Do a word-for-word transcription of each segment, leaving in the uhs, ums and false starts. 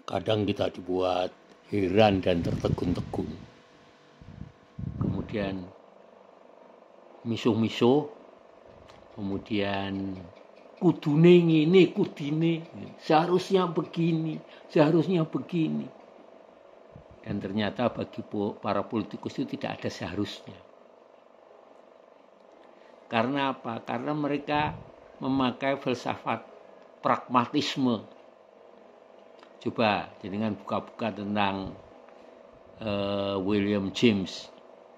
kadang kita dibuat heran dan tertegun-tegun. Kemudian misuh-misuh, kemudian kudune ngene, kudine, seharusnya begini, seharusnya begini. Dan ternyata bagi para politikus itu tidak ada seharusnya. Karena apa? Karena mereka memakai filsafat pragmatisme. Coba dengan buka-buka tentang uh, William James.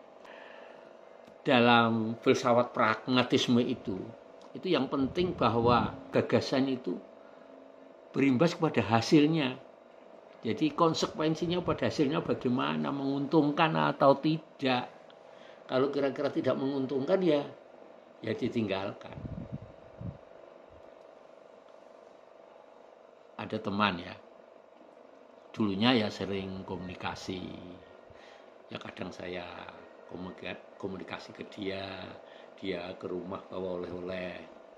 Dalam filsafat pragmatisme itu, itu yang penting bahwa gagasan itu berimbas kepada hasilnya. Jadi konsekuensinya pada hasilnya bagaimana, menguntungkan atau tidak. Kalau kira-kira tidak menguntungkan ya ya ditinggalkan. Ada teman ya, dulunya ya sering komunikasi, ya kadang saya komunikasi ke dia, dia ke rumah bawa oleh-oleh.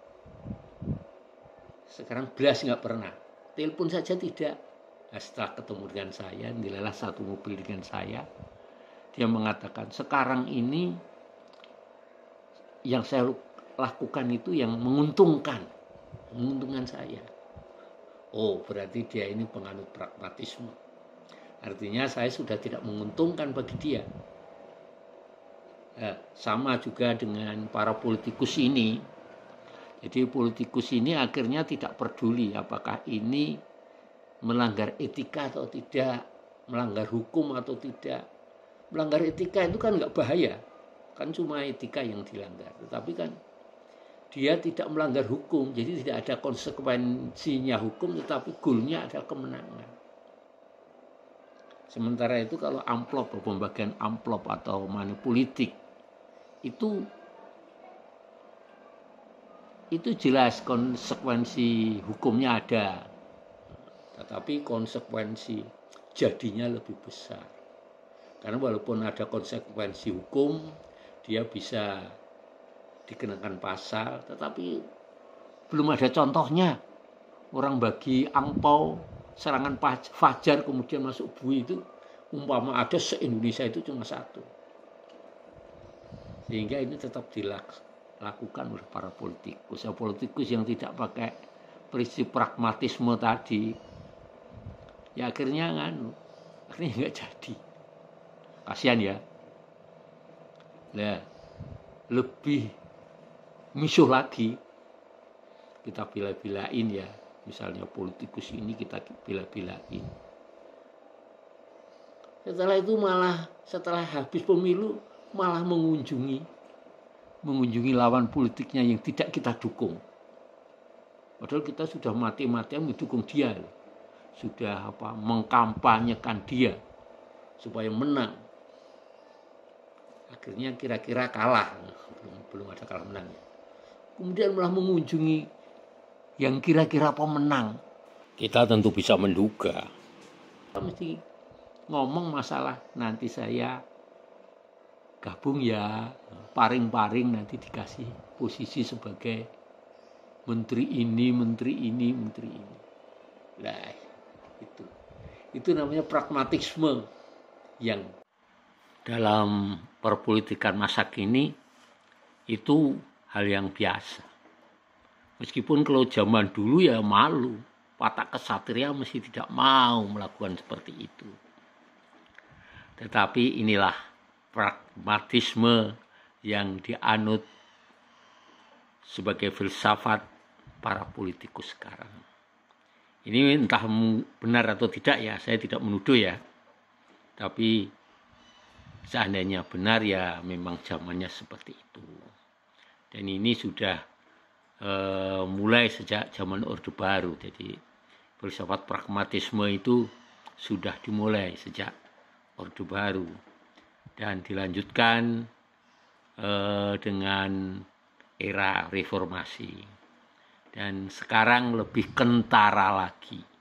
Sekarang belas nggak pernah, telepon saja tidak. Nah, setelah ketemu dengan saya, dilelah satu mobil dengan saya, dia mengatakan sekarang ini yang saya lakukan itu yang menguntungkan, menguntungkan saya. Oh, berarti dia ini penganut pragmatisme. Artinya saya sudah tidak menguntungkan bagi dia. Eh, sama juga dengan para politikus ini. Jadi politikus ini akhirnya tidak peduli apakah ini melanggar etika atau tidak, melanggar hukum atau tidak. Melanggar etika itu kan nggak bahaya. Kan cuma etika yang dilanggar, tetapi kan dia tidak melanggar hukum, jadi tidak ada konsekuensinya hukum, tetapi goalnya adalah kemenangan. Sementara itu kalau amplop, pembagian amplop atau money politik itu itu jelas konsekuensi hukumnya ada, tetapi konsekuensi jadinya lebih besar. Karena walaupun ada konsekuensi hukum, dia bisa dikenakan pasal, tetapi belum ada contohnya. Orang bagi angpau, serangan fajar kemudian masuk bui itu, umpama ada se-Indonesia itu cuma satu. Sehingga ini tetap dilakukan oleh para politikus. Politikus yang tidak pakai prinsip pragmatisme tadi, ya akhirnya nganu, akhirnya nggak jadi. Kasihan ya. Nah, lebih misuh lagi kita bila-bilain ya, misalnya politikus ini kita bila-bilain. Setelah itu malah setelah habis pemilu malah mengunjungi mengunjungi lawan politiknya yang tidak kita dukung. Padahal kita sudah mati-matian mendukung dia, sudah apa mengkampanyekan dia supaya menang. Akhirnya kira-kira kalah, belum, belum ada kalah menang. Kemudian malah mengunjungi yang kira-kira pemenang. Kita tentu bisa menduga. Kita mesti ngomong masalah nanti saya gabung ya, paring-paring nanti dikasih posisi sebagai menteri ini, menteri ini, menteri ini. Nah, itu. Itu namanya pragmatisme yang dalam perpolitikan masa kini itu hal yang biasa. Meskipun kalau zaman dulu ya malu, watak kesatria mesti tidak mau melakukan seperti itu. Tetapi inilah pragmatisme yang dianut sebagai filsafat para politikus sekarang. Ini entah benar atau tidak ya, saya tidak menuduh ya. Tapi seandainya benar ya memang zamannya seperti itu. Dan ini sudah e, mulai sejak zaman Orde Baru. Jadi filsafat pragmatisme itu sudah dimulai sejak Orde Baru. Dan dilanjutkan e, dengan era reformasi. Dan sekarang lebih kentara lagi.